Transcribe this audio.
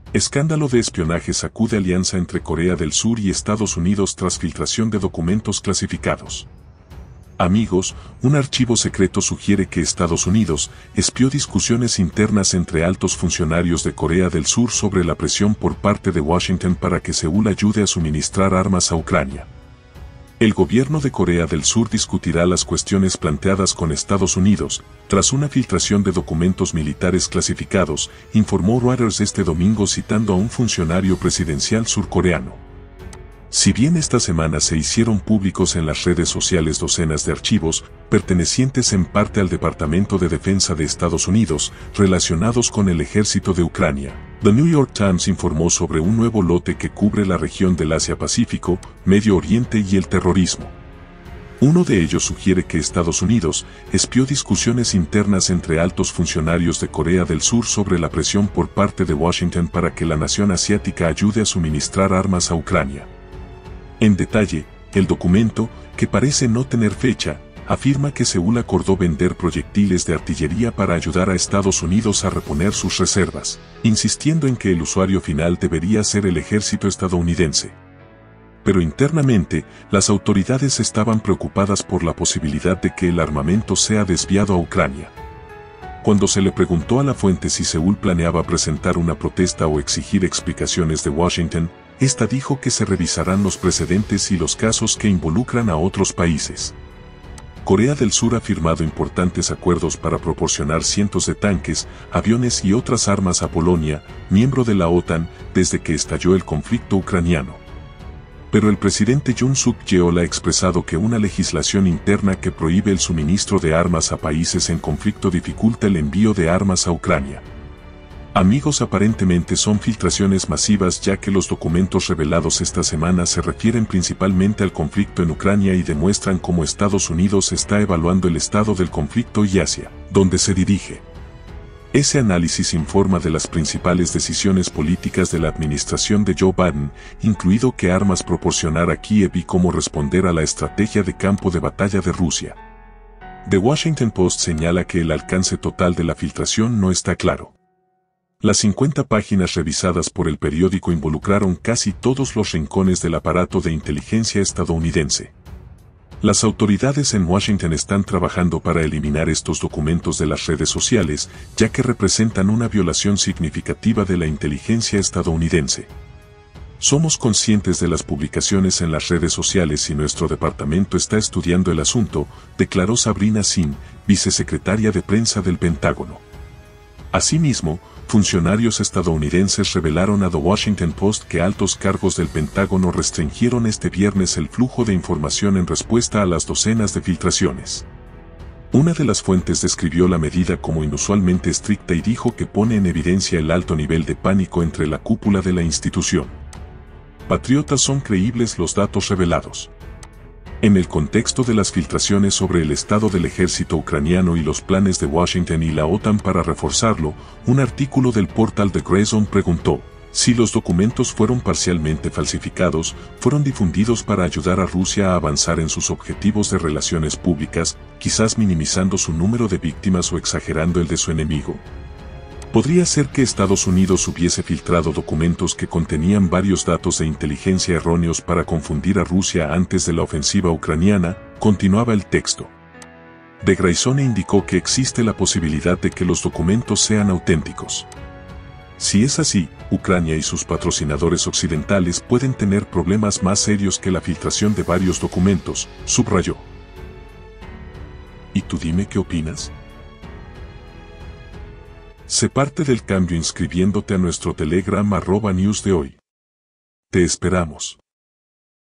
Escándalo de espionaje sacude alianza entre Corea del Sur y Estados Unidos tras filtración de documentos clasificados. Amigos, un archivo secreto sugiere que Estados Unidos espió discusiones internas entre altos funcionarios de Corea del Sur sobre la presión por parte de Washington para que Seúl ayude a suministrar armas a Ucrania. El gobierno de Corea del Sur discutirá las cuestiones planteadas con Estados Unidos, tras una filtración de documentos militares clasificados, informó Reuters este domingo citando a un funcionario presidencial surcoreano. Si bien esta semana se hicieron públicos en las redes sociales docenas de archivos, pertenecientes en parte al Departamento de Defensa de Estados Unidos, relacionados con el ejército de Ucrania, The New York Times informó sobre un nuevo lote que cubre la región del Asia-Pacífico, Medio Oriente y el terrorismo. Uno de ellos sugiere que Estados Unidos espió discusiones internas entre altos funcionarios de Corea del Sur sobre la presión por parte de Washington para que la nación asiática ayude a suministrar armas a Ucrania. En detalle, el documento, que parece no tener fecha, afirma que Seúl acordó vender proyectiles de artillería para ayudar a Estados Unidos a reponer sus reservas, insistiendo en que el usuario final debería ser el ejército estadounidense. Pero internamente, las autoridades estaban preocupadas por la posibilidad de que el armamento sea desviado a Ucrania. Cuando se le preguntó a la fuente si Seúl planeaba presentar una protesta o exigir explicaciones de Washington, esta dijo que se revisarán los precedentes y los casos que involucran a otros países. Corea del Sur ha firmado importantes acuerdos para proporcionar cientos de tanques, aviones y otras armas a Polonia, miembro de la OTAN, desde que estalló el conflicto ucraniano. Pero el presidente Yoon Suk-yeol ha expresado que una legislación interna que prohíbe el suministro de armas a países en conflicto dificulta el envío de armas a Ucrania. Amigos, aparentemente son filtraciones masivas ya que los documentos revelados esta semana se refieren principalmente al conflicto en Ucrania y demuestran cómo Estados Unidos está evaluando el estado del conflicto y hacia dónde se dirige. Ese análisis informa de las principales decisiones políticas de la administración de Joe Biden, incluido qué armas proporcionar a Kiev y cómo responder a la estrategia de campo de batalla de Rusia. The Washington Post señala que el alcance total de la filtración no está claro. Las 50 páginas revisadas por el periódico involucraron casi todos los rincones del aparato de inteligencia estadounidense. Las autoridades en Washington están trabajando para eliminar estos documentos de las redes sociales, ya que representan una violación significativa de la inteligencia estadounidense. Somos conscientes de las publicaciones en las redes sociales y nuestro departamento está estudiando el asunto, declaró Sabrina Singh, vicesecretaria de prensa del Pentágono. Asimismo, funcionarios estadounidenses revelaron a The Washington Post que altos cargos del Pentágono restringieron este viernes el flujo de información en respuesta a las docenas de filtraciones. Una de las fuentes describió la medida como inusualmente estricta y dijo que pone en evidencia el alto nivel de pánico entre la cúpula de la institución. Patriotas, son creíbles los datos revelados. En el contexto de las filtraciones sobre el estado del ejército ucraniano y los planes de Washington y la OTAN para reforzarlo, un artículo del portal The Gray Zone preguntó si los documentos fueron parcialmente falsificados, fueron difundidos para ayudar a Rusia a avanzar en sus objetivos de relaciones públicas, quizás minimizando su número de víctimas o exagerando el de su enemigo. Podría ser que Estados Unidos hubiese filtrado documentos que contenían varios datos de inteligencia erróneos para confundir a Rusia antes de la ofensiva ucraniana, continuaba el texto. The Gray Zone indicó que existe la posibilidad de que los documentos sean auténticos. Si es así, Ucrania y sus patrocinadores occidentales pueden tener problemas más serios que la filtración de varios documentos, subrayó. ¿Y tú dime qué opinas? Sé parte del cambio inscribiéndote a nuestro Telegram @news de hoy. Te esperamos.